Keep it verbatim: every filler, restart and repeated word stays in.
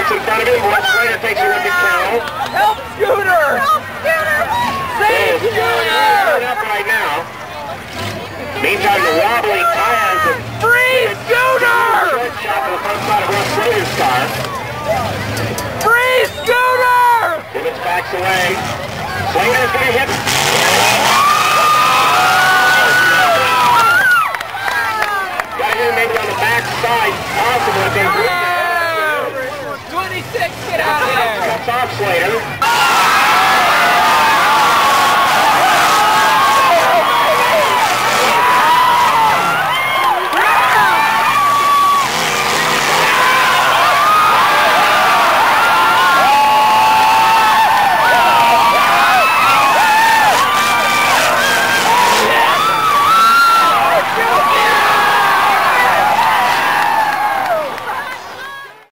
Gets in front of him. West Slater takes a look at Carroll. Help Scooter! Help Scooter! Save Scooter! Up right now. Meantime, the wobbly tires of Free Scooter! shot to the front side of West Slater's car. Free Scooter! Tibbetts backs away. Slater's going to hit.